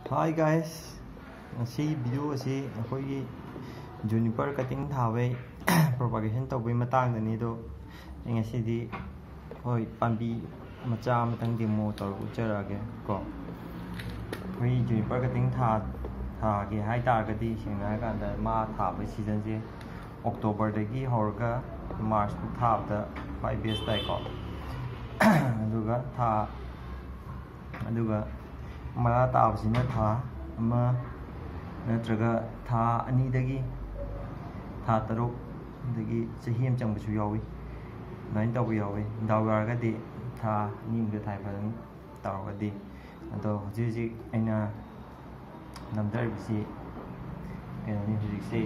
Hi guys, ngasi video asi akhoi juniper cutting thabai propagation tawbai matang dani do ngasi di hoi pambi macha matang demo tor ujarage ko hoi juniper cutting tha ge hai tar gadi singna ga da ma tha bai season je October dagi horga March ku tha da 5 days dai ko aduga tha aduga mara tabsina tha ama natraga tha ani dagi tha taruk dagi chahi am changbasu yawi nain taw yawi dawgar ga di tha nim ga thai phan taw ga di ado ji aina namdar bisi ni ji se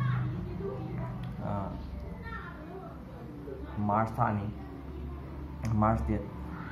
March thani March date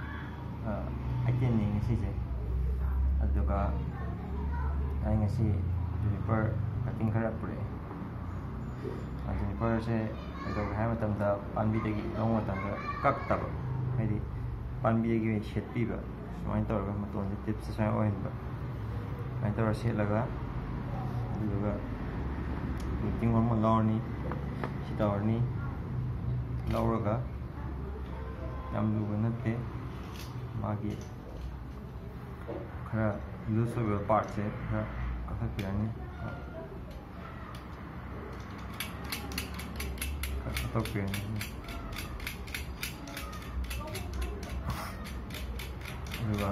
again ni si je aduga ai ngasi juniper cutting khara pure juniper se aduga hai matam da panbi dagi long matam da kak tab haidi panbi gi shet pi ba sumai tor ga maton de tips sai oin ba ai tor se laga aduga ting on mo lorni si torni lawraga yam lu ga natte magi khara loose over part se khara kakhat pirani kakhat pirani aduga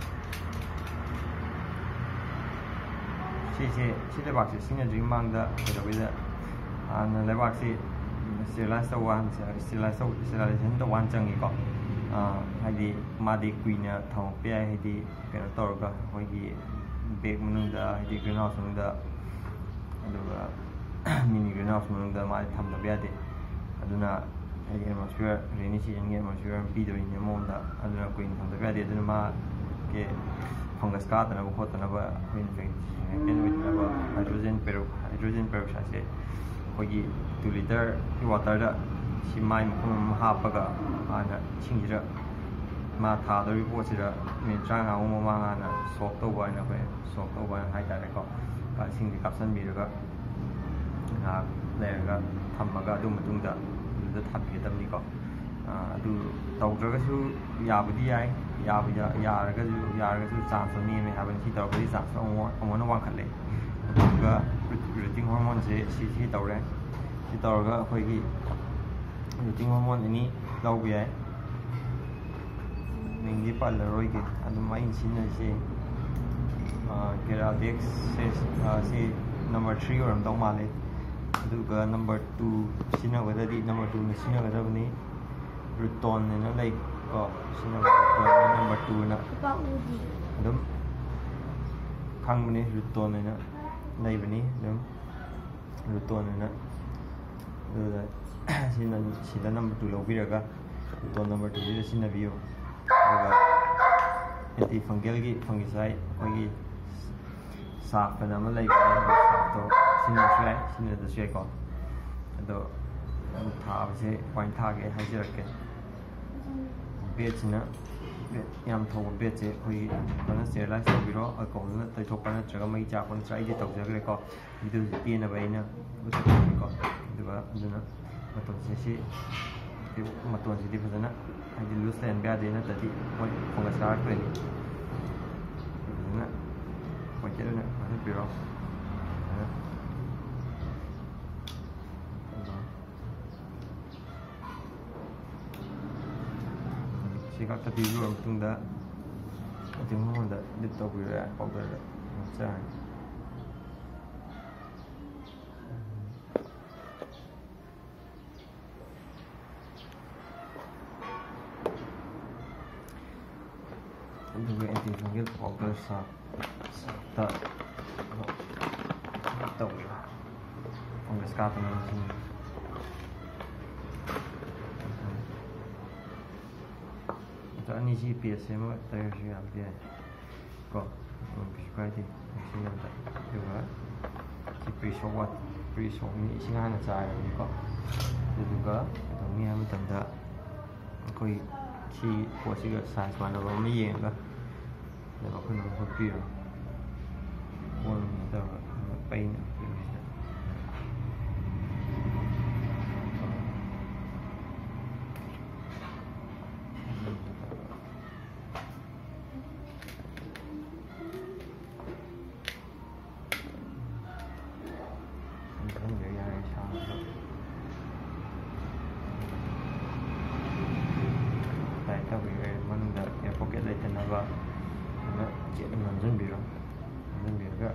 si le box sing dream mang da da an le box sterilize one sterilization the one changi ko haidi madi queen thong pe haidi kena torga hoigi bag manungda haidi greenhouse manungda aduga mini greenhouse manungda ma thamna biade aduna haidi atmosphere rainy season ge atmosphere bi do in monda aduna queen thamna biade aduna ma ke fungus ka tana ko tana ba queen infection with hydrogen peroxide hoigi 2 liter water da si mai hapaga ana chingira ma tha do report sira min chang ha mo ma na sok to ba na be sok to ba hai ta ko ka sing di caption bi ga ha le ga thamaga du matung da da thap bi tam ni ko adu taw ga su ya bu di ai ya ga su chance ni me ha ban si taw bi sa so mo na wa khat le ga releasing hormone se si taw re si taw ga khoi gi releasing hormone ni law bi ai mingi palaroi ke adu mai sinna se Keradex se number 3 or dong male aduga number 2 sina wada di number 2 ni sina wada bani ruton na like ko sina wada number 2 na adum khang bani ruton na lai bani adum ruton na aduga sina number 2 lo biraga ruton number 2 di sina bio anti fungal gi fungicide hogi saak pana ma lai to sinna da se ko ado tha se point tha ge hajar ke bechna yam tho beche hoi bana sterilize to biro ko na tai thok pana chaga mai cha kon try de tau jagre ko bidu ti na bai na ko duba duna maton se maton si di fazana haji loose and bad na tadi point fungus ka ko ni na point ke na mana biro si ka tadi lu tungda ting mo da dit to biro ya ko da cha juga anti fungal powder sa ta to fungus ka ta na sin ta ni si PSM ta shi am dia ko prescribe sin na ta juga si pre-show ni singa na cha ni ko juga to ni am tanda koi si ko si ga size mana ba mi yen ga แล้วก็ขึ้นมาพอดี ꯄꯩꯅ ꯄꯤꯕꯁꯤꯗ ꯃꯅꯨꯡꯗ air pocket ꯂꯩꯇꯅꯕ ꯆꯦꯠꯅ ꯅꯝꯁꯤꯟꯕꯤꯔꯣ ꯅꯝꯁꯤꯟꯕꯤꯔꯒ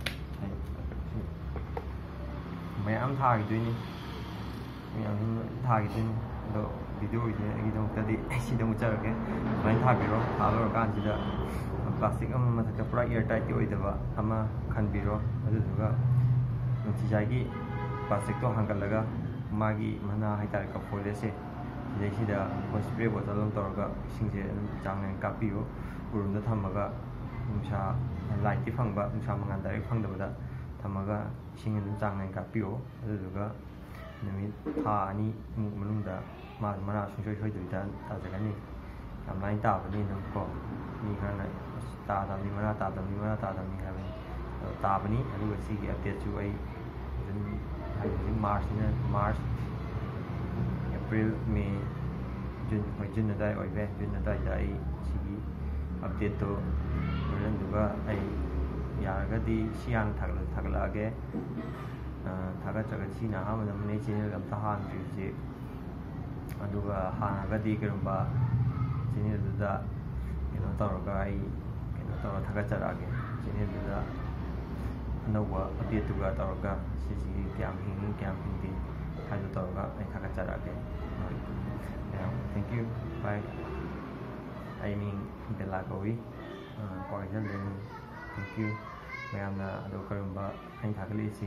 ꯃꯌꯥꯝ ꯊꯥꯈꯤꯗꯣꯏꯅꯤ ꯃꯌꯥꯝ ꯊꯥꯈꯤꯗꯣꯏꯅꯤ ꯑꯗꯣ ꯚꯤꯗꯤꯑꯣꯁꯦ ꯑꯩꯒꯤꯗꯃꯛꯇꯗꯤ ꯁꯤꯗ ꯃꯨꯠꯆꯔꯒꯦ ꯁꯨꯃꯥꯏꯅ ꯊꯥꯕꯤꯔꯣ ꯊꯥ ꯂꯣꯏꯔꯀꯥꯟꯁꯤꯗ plastic ꯑꯃ ꯃꯊꯛꯇ ꯄꯨꯔꯥ ꯏꯌꯔ ꯇꯥꯏꯠꯇꯤ ꯑꯣꯏꯗꯕ ꯑꯃ ꯈꯟꯕꯤꯔꯣ ꯑꯗꯨꯗꯨꯒ ꯅꯨꯡꯇꯤꯖꯥꯏꯒꯤ ꯄ꯭ꯂꯥꯁꯇꯤꯛꯇꯣ ꯍꯥꯡꯒꯠꯂꯒ ꯃꯥꯒꯤ ꯃꯅꯥ ꯍꯥꯏꯇꯥꯔꯦ ꯀꯐꯣꯏꯂꯦꯁꯦ ꯁꯤꯗꯩꯁꯤꯗ ꯑꯩꯈꯣꯏ ꯁ꯭ꯄ꯭ꯔꯦ ꯕꯣꯇꯜ ꯑꯃ ꯇꯧꯔꯒ ꯏꯁꯤꯡꯁꯦ ꯑꯗꯨꯝ ꯆꯥꯡ ꯅꯥꯏꯅ ꯀꯥꯞꯄꯤꯌꯨ ꯎꯔꯨꯝꯗ ꯊꯝꯃꯒ ꯅꯨꯡꯁꯥ ꯂꯥꯏꯠꯇꯤ ꯐꯪꯕ ꯅꯨꯡꯁꯥ ꯃꯉꯥꯜ ꯗꯥꯏꯔꯦꯛ ꯐꯪꯗꯕꯗ ꯊꯝꯃꯒ ꯏꯁꯤꯡ ꯑꯗꯨꯝ ꯆꯥꯡ ꯅꯥꯏꯅ ꯀꯥꯞꯄꯤꯌꯣ ꯑꯗꯨꯗꯨꯒ ꯅꯨꯃꯤꯠ ꯊꯥ ꯑꯅꯤꯃꯨꯛ ꯃꯅꯨꯡꯗ ꯃꯅꯥ ꯁꯨꯡꯁꯣꯏ ꯁꯣꯏꯗꯕꯤꯗ ꯇꯥꯖꯒꯅꯤ ꯌꯥꯝ ꯂꯥꯏꯅ ꯇꯥꯕꯅꯤ ꯑꯗꯨꯝ ꯀꯣ ꯃꯤ ꯈꯔꯅ ꯇꯥꯗꯕꯅꯤ ꯃꯅꯥ ꯇꯥꯗꯕꯅꯤ ꯍꯥꯏꯕꯅꯤ ꯑꯗꯣ ꯇꯥꯕꯅꯤ ꯑꯗꯨꯒ ꯁꯤꯒꯤ ꯑꯞꯗꯦꯠꯁꯨ ꯑꯩ ꯑꯗꯨꯝ ꯍꯧꯖꯤꯛ ꯃꯥꯔꯆ ꯑꯦꯄ꯭ꯔꯤल ꯃꯦ ꯖꯨꯟ ꯍꯣꯏ ꯖꯨꯟ ꯑꯗꯨꯋꯥꯏ ꯑꯣꯏꯕ ꯌꯥꯏ ꯖꯨꯟ ꯑꯗꯨꯋꯥꯏꯗ ꯑꯩ ꯁꯤꯒꯤ ꯑꯞꯗꯦꯠꯇꯣ ꯚꯔꯖꯟꯗꯨꯒ ꯑꯩ ꯌꯥꯔꯒꯗꯤ ꯁꯤ ꯍꯥꯟꯅ ꯊꯥꯒꯠꯂꯛꯑꯒꯦ ꯊꯥꯒꯠꯇ꯭ꯔꯒꯗꯤ ꯁꯤꯅ ꯑꯍꯥꯟꯕꯗ ꯃꯅꯦ ꯆꯦꯅꯦꯜ ꯑꯝꯇ ꯍꯥꯡꯗ꯭ꯔꯤ ꯍꯧꯖꯤꯛ ꯑꯗꯨꯒ ꯍꯥꯡꯉꯒꯗꯤ ꯀꯩꯒꯨꯝꯕ ꯆꯦꯅꯦꯜꯗꯨꯗ ꯀꯩꯅꯣ ꯇꯧꯔꯒ ꯑꯩ ꯀꯩꯅꯣ ꯇꯧꯔ ꯊꯥꯒꯠꯆꯔꯛꯑꯒꯦ ꯆꯦꯅꯦꯜꯗꯨꯗ ꯑꯅꯧꯕ ꯑꯞꯗꯦꯠꯇꯨꯒ ꯇꯧꯔꯒ ꯁꯤꯁꯤꯒꯤ ꯀꯌꯥꯝ ꯍꯤꯡꯉꯤ ꯀꯌꯥꯝ ꯍꯤꯡꯗꯦ ꯍꯥꯏꯕꯗꯨ ꯇꯧꯔꯒ ꯑꯩ ꯊꯥꯒꯠꯆꯔꯛꯑꯒꯦ ꯊꯦꯡꯛ ꯌꯨ ꯕꯥꯏ ꯑꯩ ꯃꯤꯡ ꯕꯦꯂꯥ ꯀꯧꯏ ꯀ꯭ꯋꯥꯀꯩꯊꯦꯜꯗꯩꯅꯤ ꯊꯦꯡꯛ ꯌꯨ ꯃꯌꯥꯝꯅ ꯑꯗꯣ ꯀꯔꯤꯒꯨꯝꯕ ꯑꯩꯅ ꯊꯥꯒꯠꯂꯛꯏꯁꯤ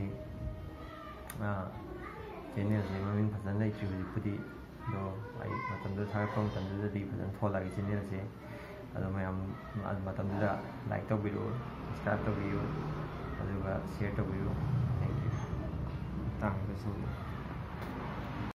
ꯆꯦꯅꯦꯜꯁꯦ ꯃꯃꯤꯡ ꯐꯖꯅ ꯂꯩꯇ꯭ꯔꯤ ꯍꯧꯖꯤꯛꯄꯨꯗꯤ ꯑꯗꯣ ꯑꯩ ꯃꯇꯝꯗꯨꯗ ꯊꯥꯒꯠꯄ ꯃꯇꯝꯗꯨꯗꯗꯤꯐꯖꯅ ꯊꯣꯛꯂꯛꯑꯒꯦ ꯆꯦꯅꯦꯜꯁꯦ ꯑꯗꯣ ꯃꯌꯥꯝ ꯃꯇꯝꯗꯨꯗ ꯂꯥꯏꯛ ꯇꯧꯕꯤꯔꯛꯎ ꯁꯕꯁꯀ꯭ꯔꯥꯏꯕ ꯇꯧꯕꯤꯌꯨ ꯑꯗꯨꯒ ꯁꯤꯌꯔ ꯇꯧꯕꯤꯌꯨ ꯊꯦꯡꯛ ꯌꯨ ꯇꯥꯡꯕꯁꯤꯡ